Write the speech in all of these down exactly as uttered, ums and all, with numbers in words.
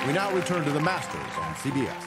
We now return to the Masters on C B S.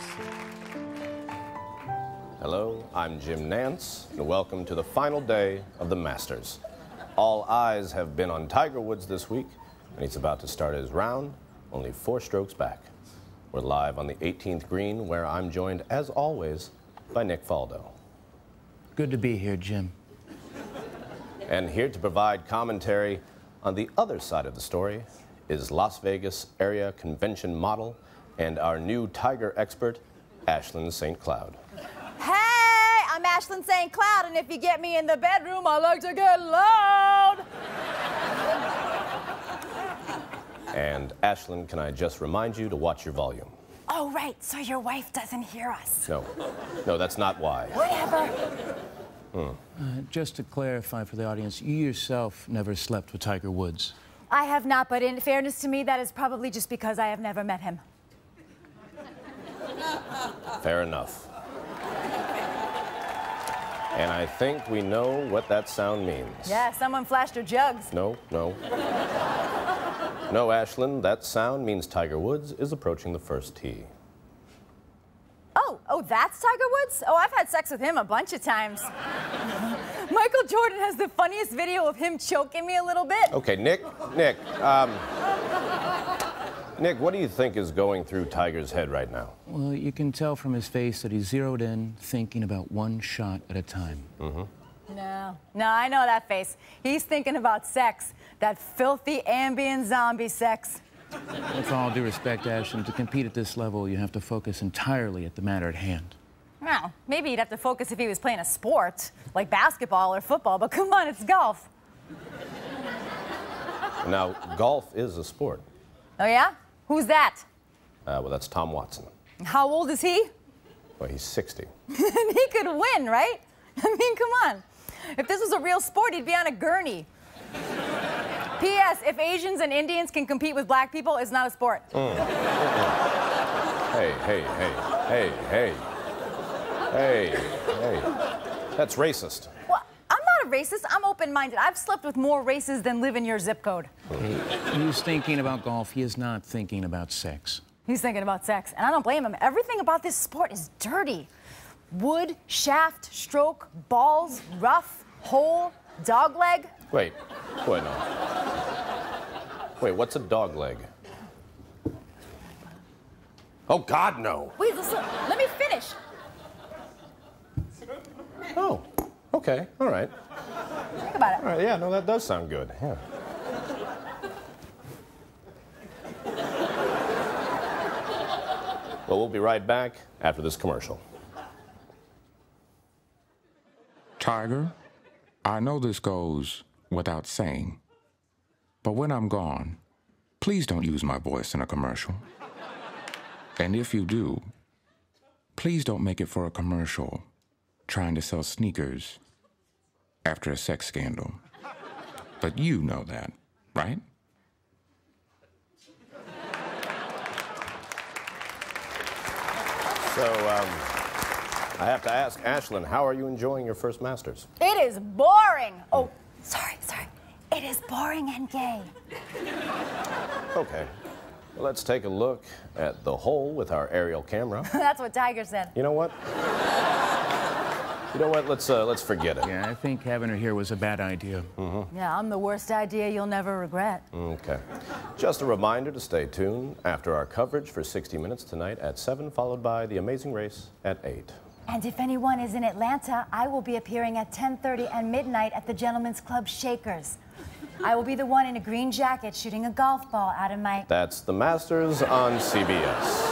Hello, I'm Jim Nance, and welcome to the final day of the Masters. All eyes have been on Tiger Woods this week, and he's about to start his round, only four strokes back. We're live on the eighteenth green, where I'm joined, as always, by Nick Faldo. Good to be here, Jim. And here to provide commentary on the other side of the story is Las Vegas area convention model and our new Tiger expert, Ashlyn Saint Cloud. Hey, I'm Ashlyn Saint Cloud, and if you get me in the bedroom, I like to get loud. And Ashlyn, can I just remind you to watch your volume? Oh, right, so your wife doesn't hear us. No, no, that's not why. Whatever. Hmm. Uh, just to clarify for the audience, you yourself never slept with Tiger Woods. I have not, but in fairness to me, that is probably just because I have never met him. Fair enough. And I think we know what that sound means. Yeah, someone flashed her jugs. No, no. No, Ashlyn, that sound means Tiger Woods is approaching the first tee. Oh, oh, that's Tiger Woods? Oh, I've had sex with him a bunch of times. Michael Jordan has the funniest video of him choking me a little bit. Okay, Nick, Nick, um, Nick, what do you think is going through Tiger's head right now? Well, you can tell from his face that he's zeroed in, thinking about one shot at a time. Mm-hmm. No, no, I know that face. He's thinking about sex, that filthy ambient zombie sex. With all due respect, Ashlyn, to compete at this level, you have to focus entirely at the matter at hand. Well, maybe he'd have to focus if he was playing a sport, like basketball or football, but come on, it's golf. Now, golf is a sport. Oh, yeah? Who's that? Uh, well, that's Tom Watson. How old is he? Well, he's sixty. He could win, right? I mean, come on. If this was a real sport, he'd be on a gurney. P S If Asians and Indians can compete with black people, it's not a sport. Mm. Hey, hey, hey, hey, hey. Hey, hey. That's racist. Well, I'm not a racist. I'm open-minded. I've slept with more races than live in your zip code. He's thinking about golf. He is not thinking about sex. He's thinking about sex, and I don't blame him. Everything about this sport is dirty. Wood, shaft, stroke, balls, rough, hole, dog leg. Wait, wait, no. Wait, what's a dog leg? Oh, God, no. Wait, listen, let me finish. Oh, okay, all right. Think about it. All right, yeah, no, that does sound good, yeah. Well, we'll be right back after this commercial. Tiger, I know this goes without saying, but when I'm gone, please don't use my voice in a commercial. And if you do, please don't make it for a commercial trying to sell sneakers after a sex scandal. But you know that, right? So, um, I have to ask, Ashlyn, how are you enjoying your first Masters? It is boring. Oh, sorry, sorry. It is boring and gay. Okay. Well, let's take a look at the hole with our aerial camera. That's what Tiger said. You know what? You know what? Let's uh, let's forget it. Yeah, I think having her here was a bad idea. Mm-hmm. Yeah, I'm the worst idea you'll never regret. Okay. Just a reminder to stay tuned after our coverage for sixty minutes tonight at seven, followed by The Amazing Race at eight. And if anyone is in Atlanta, I will be appearing at ten thirty and midnight at the Gentlemen's Club Shakers. I will be the one in a green jacket shooting a golf ball out of my... That's the Masters on C B S.